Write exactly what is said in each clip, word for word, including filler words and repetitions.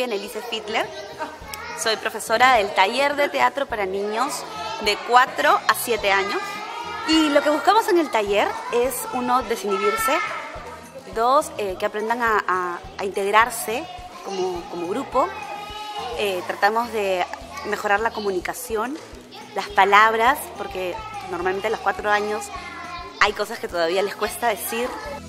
soy Annelise Fiedler, soy profesora del taller de teatro para niños de cuatro a siete años. Y lo que buscamos en el taller es, uno, desinhibirse, dos, eh, que aprendan a, a, a integrarse como, como grupo. Eh, tratamos de mejorar la comunicación, las palabras, porque normalmente a los cuatro años hay cosas que todavía les cuesta decir.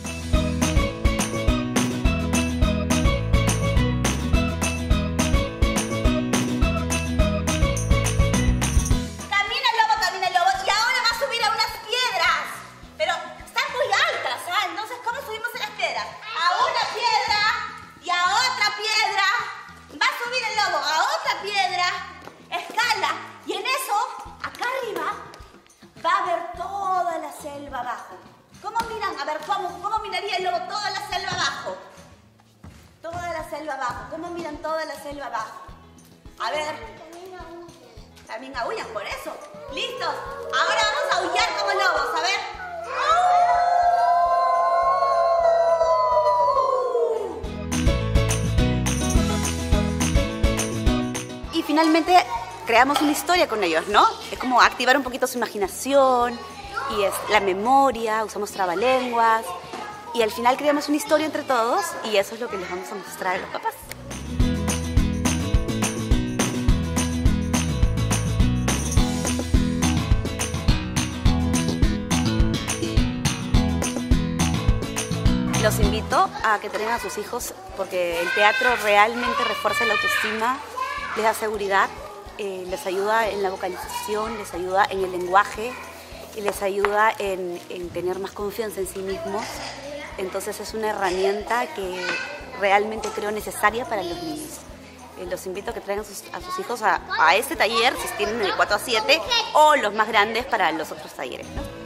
Selva abajo. ¿Cómo miran? A ver, ¿cómo, cómo miraría el lobo toda la selva abajo? Toda la selva abajo. ¿Cómo miran toda la selva abajo? A ver. También aullan, por eso. ¿Listos? Ahora vamos a aullar como lobos. A ver. Y finalmente creamos una historia con ellos, ¿no? Es como activar un poquito su imaginación y es la memoria, usamos trabalenguas y al final creamos una historia entre todos y eso es lo que les vamos a mostrar a los papás. Los invito a que traigan a sus hijos porque el teatro realmente refuerza la autoestima, les da seguridad, eh, les ayuda en la vocalización, les ayuda en el lenguaje y les ayuda en, en tener más confianza en sí mismos. Entonces es una herramienta que realmente creo necesaria para los niños. Eh, los invito a que traigan sus, a sus hijos a, a este taller, si tienen el cuatro a siete, o los más grandes para los otros talleres, ¿no?